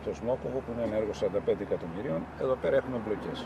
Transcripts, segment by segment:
στο Σμόκοβο, που είναι ένα έργο 45 εκατομμυρίων. Εδώ πέρα έχουμε μπλοκές.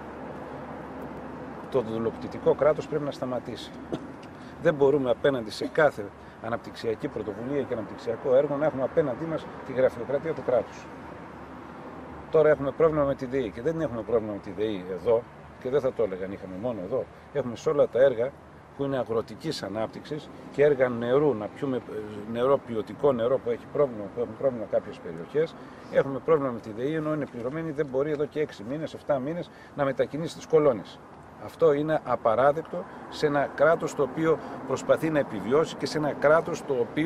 Το δουλοπτυτικό κράτος πρέπει να σταματήσει. Δεν μπορούμε απέναντι σε κάθε αναπτυξιακή πρωτοβουλία και αναπτυξιακό έργο να έχουμε απέναντί μας τη γραφειοκρατία του κράτους. Τώρα έχουμε πρόβλημα με τη ΔΕΗ και δεν έχουμε πρόβλημα με τη ΔΕΗ εδώ, και δεν θα το έλεγα αν είχαμε μόνο εδώ. Έχουμε σε όλα τα έργα που είναι αγροτικής ανάπτυξης και έργα νερού, να πιούμε νερό, ποιοτικό νερό που έχουν πρόβλημα κάποιες περιοχές. Έχουμε πρόβλημα με τη ΔΕΗ, ενώ είναι πληρωμένη, δεν μπορεί εδώ και 6 μήνες, 7 μήνες να μετακινήσει τις κολόνες. Αυτό είναι απαράδεκτο σε ένα κράτος το οποίο προσπαθεί να επιβιώσει και σε ένα κράτος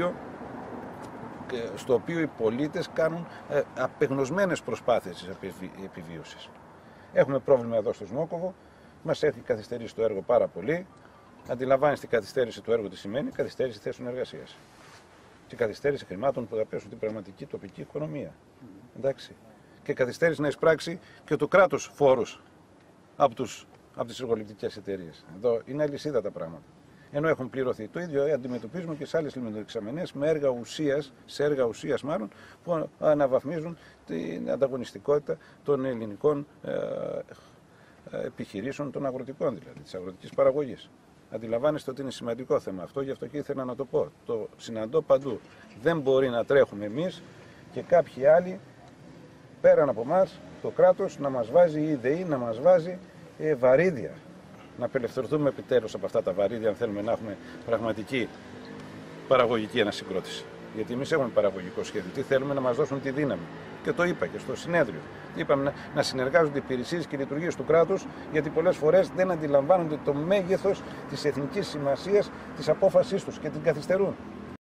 στο οποίο οι πολίτες κάνουν απεγνωσμένες προσπάθειες επιβίωσης. Έχουμε πρόβλημα εδώ στο Σμόκοβο, μας έχει καθυστερήσει το έργο πάρα πολύ. Αντιλαμβάνεστε, η καθυστέρηση του έργου τι σημαίνει? Καθυστέρηση θέσεων εργασίας. Και καθυστέρηση χρημάτων που θα πέσουν την πραγματική τοπική οικονομία. Εντάξει. Και καθυστέρηση να εισπράξει και το κράτος φόρους από τις εργοληπτικές εταιρείες. Εδώ είναι αλυσίδα τα πράγματα. Ενώ έχουν πληρωθεί. Το ίδιο αντιμετωπίζουμε και σε άλλες λιμνοδεξαμενές με έργα ουσίας, που αναβαθμίζουν την ανταγωνιστικότητα των ελληνικών επιχειρήσεων, των αγροτικών δηλαδή, της αγροτικής παραγωγής. Αντιλαμβάνεστε ότι είναι σημαντικό θέμα αυτό, γι' αυτό και ήθελα να το πω. Το συναντώ παντού. Δεν μπορεί να τρέχουμε εμείς και κάποιοι άλλοι πέραν από εμάς, το κράτος να μας βάζει, η ΔΕΗ να μας βάζει βαρύδια. Να απελευθερωθούμε επιτέλους από αυτά τα βαρύδια, αν θέλουμε να έχουμε πραγματική παραγωγική ανασυγκρότηση. Γιατί εμείς έχουμε παραγωγικό σχέδιο. Τι θέλουμε? Να μας δώσουν τη δύναμη. Και το είπα και στο συνέδριο. Είπαμε να συνεργάζονται οι υπηρεσίες και οι λειτουργίες του κράτους, γιατί πολλές φορές δεν αντιλαμβάνονται το μέγεθος της εθνικής σημασίας της απόφασής τους και την καθυστερούν.